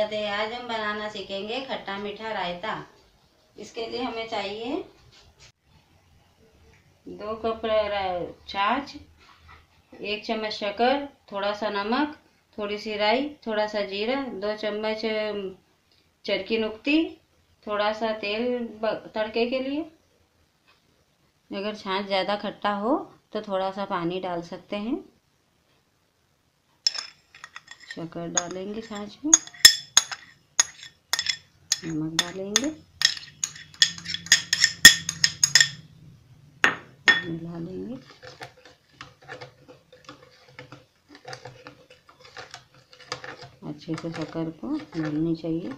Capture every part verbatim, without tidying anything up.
स्वागत है। आज हम बनाना सीखेंगे खट्टा मीठा रायता। इसके लिए हमें चाहिए दो कप छाछ, एक चम्मच शक्कर, थोड़ा सा नमक, थोड़ी सी राई, थोड़ा सा जीरा, दो चम्मच चरखी नुक्ती, थोड़ा सा तेल तड़के के लिए। अगर छाछ ज़्यादा खट्टा हो तो थोड़ा सा पानी डाल सकते हैं। शक्कर डालेंगे छाछ में, नमक डालेंगे, मिला लेंगे। अच्छे से शक्कर को मिलनी चाहिए।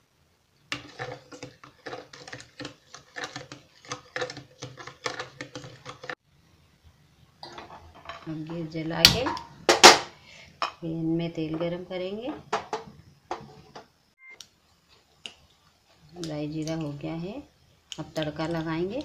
अब गैस जला के पैन में तेल गरम करेंगे। राई जीरा हो गया है, अब तड़का लगाएंगे।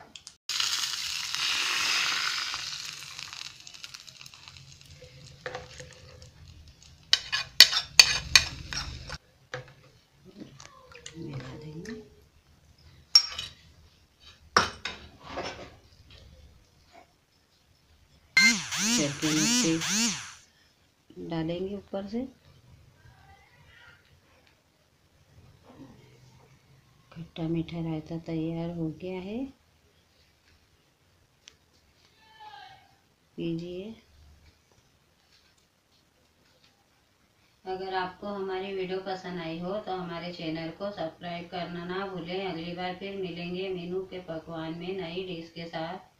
मिला देंगे। चरखी नुक्ती डालेंगे ऊपर से। खट्टा मीठा रायता तैयार हो गया है, पीजिए। अगर आपको हमारी वीडियो पसंद आई हो तो हमारे चैनल को सब्सक्राइब करना ना भूलें। अगली बार फिर मिलेंगे मेनू के पकवान में नई डिश के साथ।